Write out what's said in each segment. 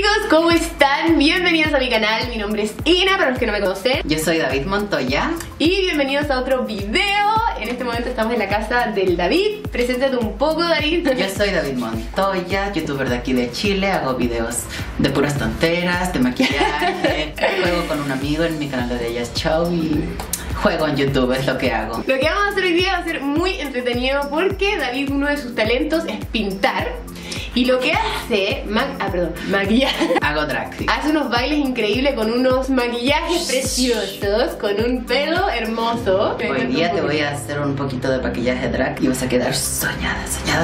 chicos, ¿cómo están? Bienvenidos a mi canal, mi nombre es Ina, para los que no me conocen. Yo soy David Montoya. Y bienvenidos a otro video. En este momento estamos en la casa del David. Preséntate un poco, David. Yo soy David Montoya, youtuber de aquí de Chile. Hago videos de puras tonteras, de maquillaje. Juego con un amigo en mi canal de Ellas Show y juego en YouTube, es lo que hago. Lo que vamos a hacer hoy día va a ser muy entretenido porque David, uno de sus talentos es pintar. Y lo que hace, maquillaje. Hago drag. Hace unos bailes increíbles con unos maquillajes preciosos, con un pelo hermoso. Hoy día te voy a hacer un poquito de maquillaje drag y vas a quedar soñada.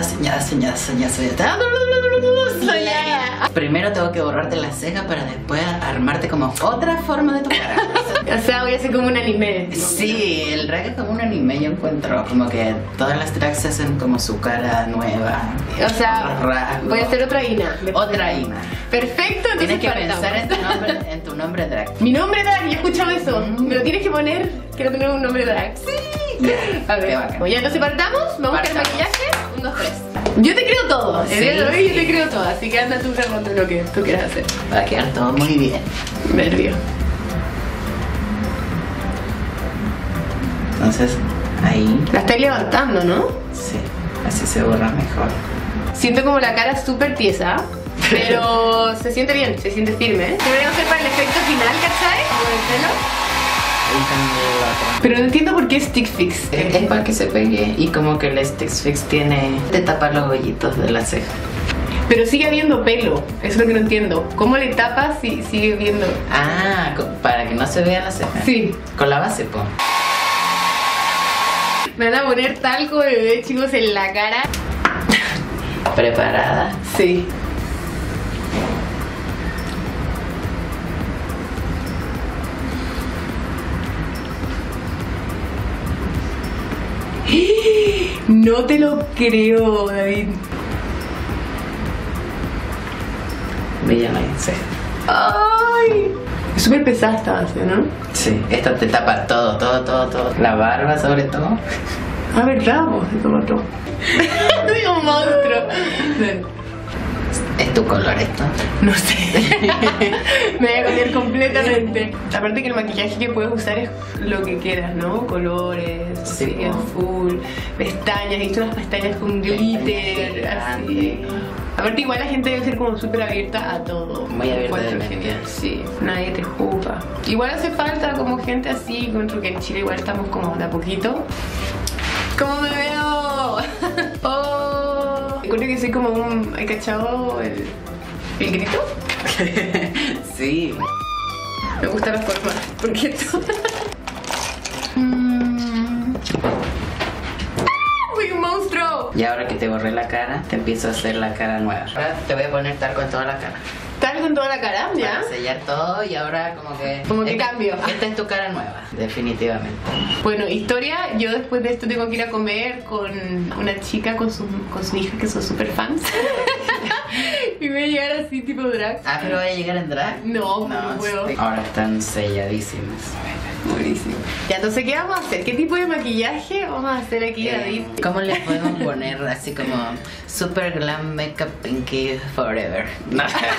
Primero tengo que borrarte la ceja para después armarte como otra forma de tu cara. O sea, voy a hacer como un anime. Sí, el drag es como un anime, yo encuentro. Como que todas las drags se hacen como su cara nueva. O sea, voy a hacer otra Ina. Otra Ina. Perfecto, entonces tienes que pensar en tu nombre drag. Mi nombre drag, yo he escuchado eso. Me lo tienes que poner, quiero tener un nombre drag. Sí. A ver, ya entonces partamos, vamos a hacer maquillaje. 1, 2, 3. Yo te creo todo, el día de hoy yo te creo todo, así que anda tú grabando lo que tú quieras hacer. Va a quedar todo muy bien. Nervio. Entonces, ahí. La estáis levantando, ¿no? Sí, así se borra mejor. Siento como la cara súper tiesa, pero se siente bien, se siente firme. ¿Eh? Deberíamos hacer para el efecto final, ¿cachai? Con el pelo. Pero no entiendo por qué Stick Fix. Es para que se pegue y como que el Stick Fix te tapa los hoyitos de la ceja. Pero sigue habiendo pelo, eso es lo que no entiendo. ¿Cómo le tapas si sigue viendo? Ah, para que no se vea la ceja. Sí. Con la base, po. Me van a poner talco de bebé, chicos, en la cara. ¿Preparada? Sí. No te lo creo, David. Bella no hay ceja. ¡Ay! Es súper pesada esta base, ¿no? Sí, esta te tapa todo. La barba sobre todo. A ver, bravo, se toma todo. Soy un monstruo. ¿Es tu color esto? No sé. Me voy a cambiar completamente. Aparte que el maquillaje que puedes usar es lo que quieras, ¿no? Colores, sí, azul, pestañas. He visto unas pestañas con glitter, así. Aparte igual la gente debe ser como súper abierta a todo. Muy abierta de mente. Genial, sí. Nadie te juzga. Igual hace falta como gente así, encuentro que en Chile igual estamos como de a poquito. ¿Cómo me veo? Oh. Encuentro que soy como un... ¿Hay cachado el grito? Sí. Me gustan las formas. ¿Por qué esto? ¡Soy un monstruo! Y ahora que te borré la cara, te empiezo a hacer la cara nueva. Ahora te voy a poner talco en toda la cara. ¿Talco en toda la cara? ¿Ya? Para sellar todo y ahora como que... Como que cambio. Esta es tu cara nueva, definitivamente. Bueno, historia, yo después de esto tengo que ir a comer con una chica con su hija que son súper fans. Y voy a llegar así tipo drag. Ah, pero voy a llegar en drag. No puedo. Ahora están selladísimas. Buenísimo. Ya, entonces, ¿qué vamos a hacer? ¿Qué tipo de maquillaje vamos a hacer aquí, David? ¿Cómo le podemos poner así como super glam makeup pinky forever? No.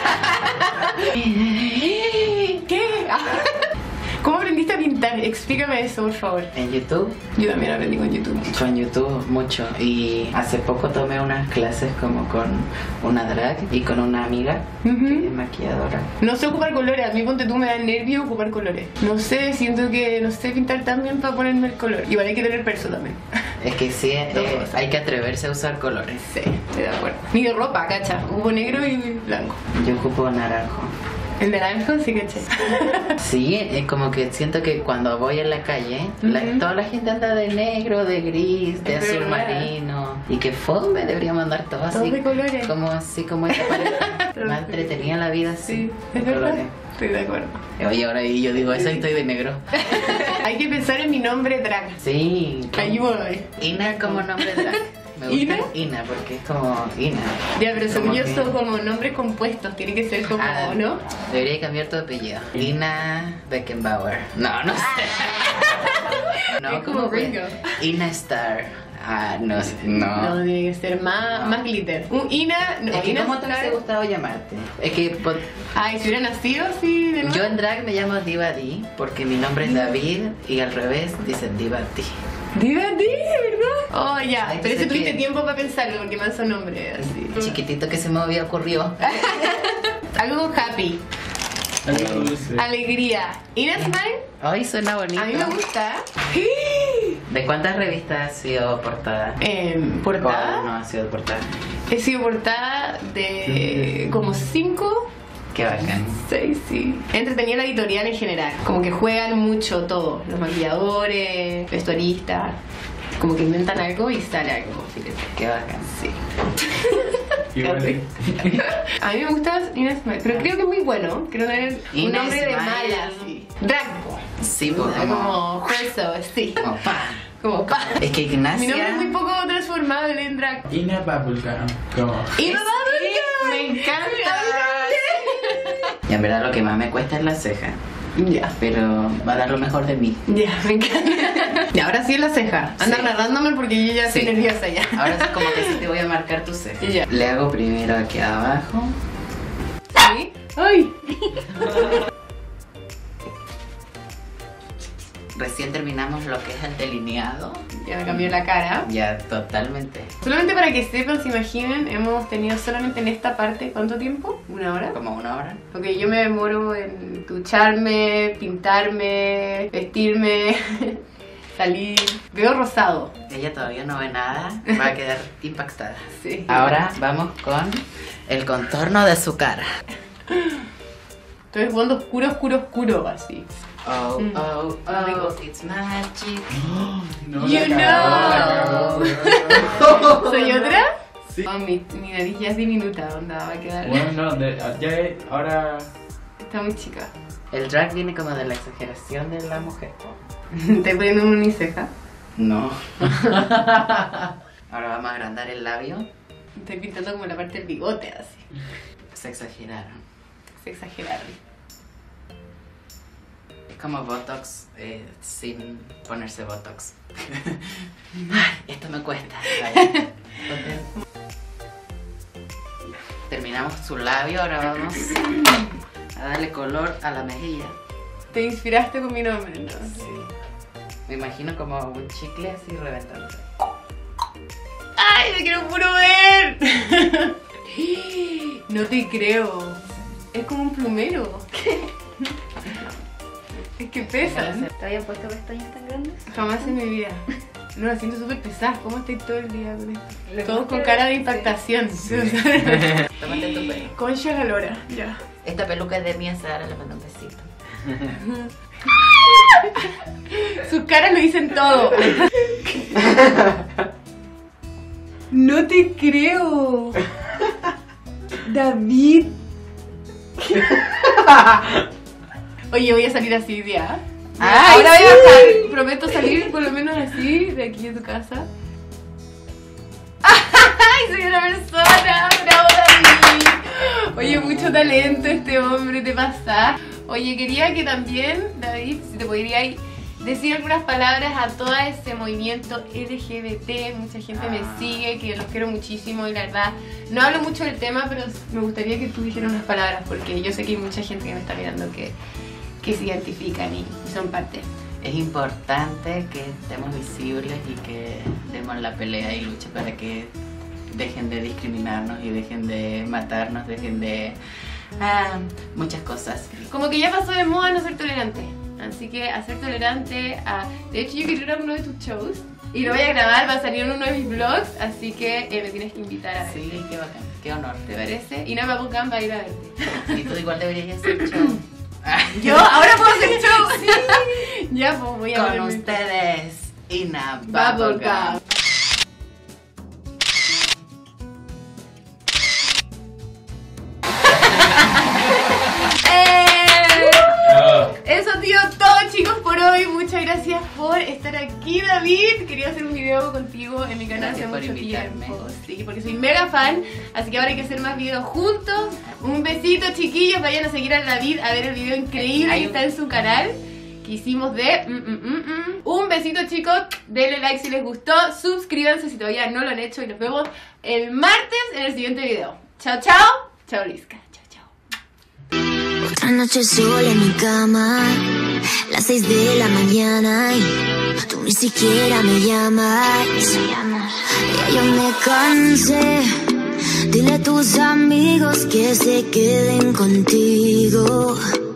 ¿Qué? ¿Cómo aprendiste a pintar? Explícame eso, por favor. En YouTube. Yo también aprendí con YouTube. Con YouTube mucho. Y hace poco tomé unas clases como con una drag y con una amiga que es maquilladora. No sé ocupar colores. A mí, ponte tú, me da nervio ocupar colores. No sé, siento que no sé pintar tan bien para ponerme el color. Igual hay que tener perso también. Es que sí, hay que atreverse a usar colores. Sí, estoy de acuerdo. Ni de ropa, cacha. Ocupo negro y blanco. Yo ocupo naranjo. ¿El naranjo? Sí, caché. Sí, es como que siento que cuando voy en la calle, toda la gente anda de negro, de gris, de azul marino. Y que fome, deberíamos andar todo así. De colores. Como así, como esta pareja. Me entretenía la vida así. Sí, es verdad. Estoy de acuerdo. Oye, ahora yo digo eso y estoy de negro. Hay que pensar en mi nombre drag. Sí. Ayúdame. Ina como nombre drag. Me gusta Ina porque es como Ina. Ya, pero según yo son como nombres compuestos, tiene que ser como, ¿no? Debería cambiar tu apellido. Ina Beckenbauer. No sé. No, es como Ringo. Ina Star. Ah, no sé, No, no. tiene que ser más glitter. Un Ina, no, Es que Ina ¿cómo te hubiese gustado llamarte? Es que Ay, si hubiera nacido así de nuevo. yo en drag me llamo Diva D porque mi nombre es David y al revés dicen Diva D. Diva D, ¿verdad? Oh, ya. Ay, Pero ese sé tuviste que- tiempo para pensarlo porque más son nombre así. Chiquitito que se me había ocurrido. Algo happy. Algo dulce. Alegría. Ina Smile, Ay, suena bonito. a mí me gusta. ¿De cuántas revistas has sido portada? ¿Cuál Portada. no ha sido portada? He sido portada de como 5, Qué bacán. 6, sí. He entretenido la editorial en general. Como que juegan mucho todo. Los maquilladores, vestuaristas. Como que inventan algo y sale algo. Fíjate. Qué bacán. Sí. Igual. A mí me gusta Ina Smile, pero creo que es muy bueno. Creo que es un Ina nombre de Smile. mala. Drag. Sí, pues Como Corso, sí. como pa. Como pa. Es que Mi nombre es Ignacia. muy poco transformable en drag. Ina Bubblegum. Como. Y Es- me encanta. Y en verdad lo que más me cuesta es la ceja. Ya. Pero va a dar lo mejor de mí. Ya, me encanta. Y ahora sí es la ceja. Anda Sí. narrándome porque yo ya estoy Sí. nerviosa ya. Ahora sí como que sí te voy a marcar tu ceja. Ya. Le hago primero aquí abajo. ¿Sí? ¡Ay! Recién terminamos lo que es el delineado. Ya me cambió la cara. Ya totalmente. Solamente para que sepan, se imaginen, hemos tenido solamente en esta parte, ¿cuánto tiempo? ¿1 hora? Como 1 hora. Ok, yo me demoro en ducharme, pintarme, vestirme, salir. Veo rosado. Ella todavía no ve nada. Va a quedar impactada. Sí. Ahora vamos con el contorno de su cara. Estoy jugando oscuro, oscuro, oscuro, así. Oh, Mm. oh, oh, it's magic. No, You la cagó, know. la cagó. ¿Soy otra? Sí. Oh, mi nariz ya es diminuta, onda, va a quedar. Bueno, no, ahora. Está muy chica. El drag viene como de la exageración de la mujer. Estoy poniendo una uniceja. No. Ahora vamos a agrandar el labio. Estoy pintando como la parte del bigote, así. Se exageraron. Se exageraron. Es como Botox sin ponerse Botox. Ay, esto me cuesta. Ay, terminamos su labio, ahora vamos a darle color a la mejilla. Te inspiraste con mi nombre, ¿no? Me imagino como un chicle así reventando. ¡Ay, me quiero puro ver! No te creo. Es como un plumero. Es que pesan. ¿Te habían puesto pestañas tan grandes? Jamás en mi vida. No, la siento súper pesada. ¿Cómo estoy todo el día con esto? Lo Todos más con que- cara de impactación. Tómate tu pelo. Concha la lora. Ya. Esta peluca es de Mía Sara, le mando un besito. Sus caras lo dicen todo. No te creo. David. Oye, voy a salir así ya. Ay, Ahora voy a sí. bajar. Prometo salir por lo menos así de aquí de tu casa. ¡Ay, soy una persona! ¡Bravo, David! Oye, mucho talento este hombre, te pasa. Oye, quería que también, David, si te podrías decir algunas palabras a todo ese movimiento LGBT. Mucha gente me sigue, que los quiero muchísimo y la verdad, no hablo mucho del tema, pero me gustaría que tú dijeras unas palabras porque yo sé que hay mucha gente que me está mirando que se identifican y son parte. Es importante que estemos visibles y que demos la pelea y lucha para que dejen de discriminarnos y dejen de matarnos, dejen de muchas cosas. Como que ya pasó de moda no ser tolerante. Así que a ser tolerante a... De hecho yo quiero ir a uno de tus shows y lo voy a grabar, va a salir en uno de mis vlogs, así que me tienes que invitar a verte. Sí, qué bacán, qué honor. ¿Te parece? Y Nama Bucán va a ir a verte. Y tú igual deberías hacer show. ¿Yo? ¿Ahora puedo hacer show? Sí. Ya, pues voy a Con ponerme- ustedes, Ina Bubblegum. Bubblegum. Eso ha sido todo, chicos, por hoy. Muchas gracias por estar aquí, David. Quería hacer un video contigo en mi canal hace Gracias por mucho invitarme. tiempo. Sí, porque soy mega fan. Así que ahora hay que hacer más videos juntos. Un besito, chiquillos. Vayan a seguir a David a ver el video increíble Hay que un- está en su canal. que hicimos de Un besito, chicos, denle like si les gustó, suscríbanse si todavía no lo han hecho y nos vemos el martes en el siguiente video. Chao, chao. Chao, Lisca. Chao, chao. Otra noche sola en mi cama, las 6 de la mañana y tú ni siquiera me llamas. Ya yo me cansé. Dile a tus amigos que se queden contigo.